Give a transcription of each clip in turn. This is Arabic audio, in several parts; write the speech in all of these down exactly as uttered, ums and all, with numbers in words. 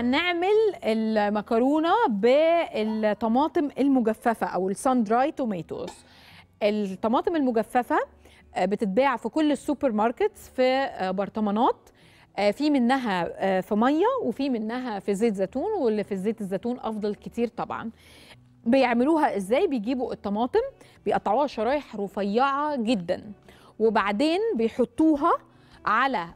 هنعمل المكرونه بالطماطم المجففه او السان دراي توماتوز. الطماطم المجففه بتتباع في كل السوبر ماركتس في برطمانات، في منها في ميه وفي منها في زيت زيتون، واللي في زيت الزيتون افضل كتير طبعا. بيعملوها ازاي؟ بيجيبوا الطماطم بيقطعوها شرايح رفيعه جدا، وبعدين بيحطوها على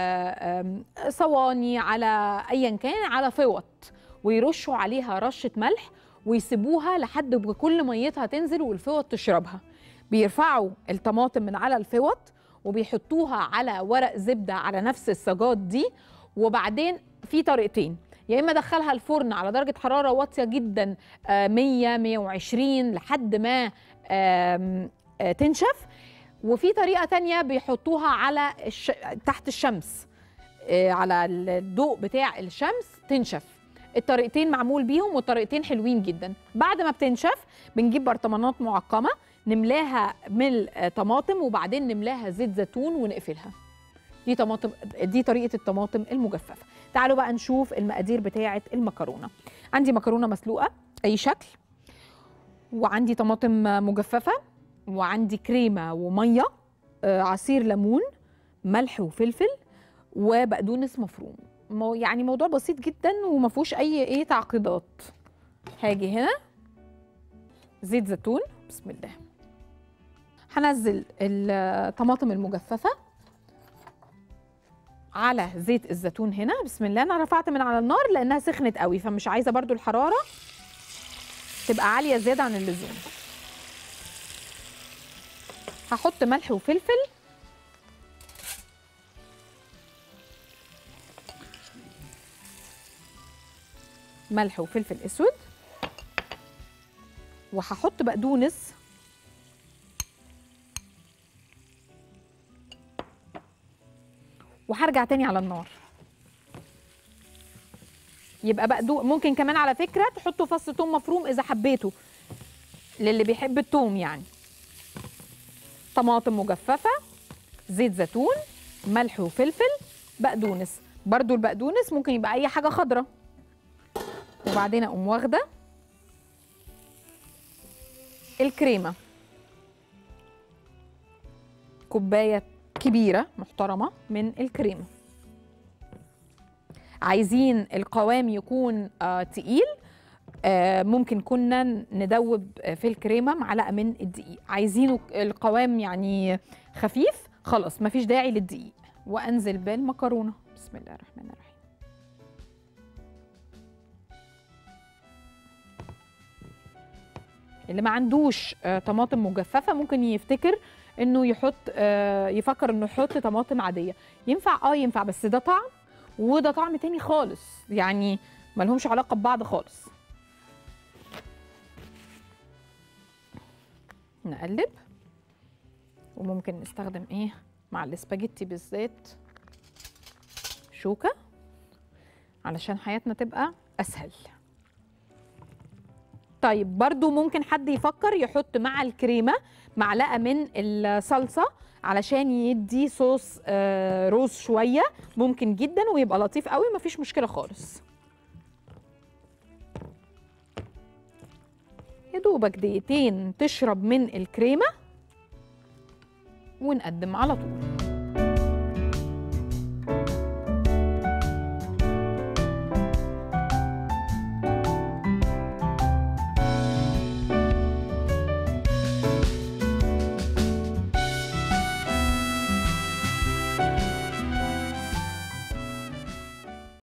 صواني، على ايا كان، على فوط، ويرشوا عليها رشه ملح ويسيبوها لحد ما كل ميتها تنزل والفوط تشربها. بيرفعوا الطماطم من على الفوط وبيحطوها على ورق زبده على نفس الصاجات دي، وبعدين في طريقتين: يا اما ادخلها الفرن على درجه حراره واطيه جدا مية مية وعشرين لحد ما تنشف، وفي طريقه تانية بيحطوها على الش... تحت الشمس، على الضوء بتاع الشمس تنشف. الطريقتين معمول بيهم والطريقتين حلوين جدا. بعد ما بتنشف بنجيب برطمانات معقمه نملاها ملء طماطم وبعدين نملاها زيت زيتون ونقفلها. دي طماطم، دي طريقه الطماطم المجففه. تعالوا بقى نشوف المقادير بتاعه المكرونه. عندي مكرونه مسلوقه اي شكل، وعندي طماطم مجففه، وعندي كريمه وميه، عصير ليمون، ملح وفلفل، وبقدونس مفروم. يعني موضوع بسيط جدا وما فيهوش اي ايه تعقيدات. هاجي هنا زيت زيتون، بسم الله. هنزل الطماطم المجففه على زيت الزيتون هنا، بسم الله. انا رفعت من على النار لانها سخنت قوي، فمش عايزه برضو الحراره تبقى عاليه زياده عن اللزوم. هحط ملح وفلفل، ملح وفلفل اسود، وهحط بقدونس، وهرجع تاني على النار. يبقى بقدو ممكن كمان على فكره تحطوا فص ثوم مفروم اذا حبيتوا، للي بيحب الثوم يعني. طماطم مجففه، زيت زيتون، ملح وفلفل، بقدونس. برضو البقدونس ممكن يبقى اي حاجه خضراء. وبعدين اقوم واخده الكريمه، كوبايه كبيره محترمه من الكريمه. عايزين القوام يكون آه تقيل، آه ممكن كنا ندوب في الكريمه معلقه من الدقيق. عايزينه القوام يعني خفيف، خلاص مفيش داعي للدقيق. وانزل بالمكرونه، بسم الله الرحمن الرحيم. اللي ما عندوش آه طماطم مجففه ممكن يفتكر انه يحط آه يفكر انه يحط طماطم عاديه. ينفع اه ينفع، بس ده طعم وده طعم تاني خالص، يعني ملهمش علاقه ببعض خالص. نقلب، وممكن نستخدم ايه مع الاسباجيتي بالذات شوكه علشان حياتنا تبقى اسهل. طيب برضو ممكن حد يفكر يحط مع الكريمه معلقه من الصلصه علشان يدي صوص آه روز شويه، ممكن جدا ويبقى لطيف قوي، مفيش مشكله خالص. يا دوبك دقيقتين تشرب من الكريمه ونقدم على طول.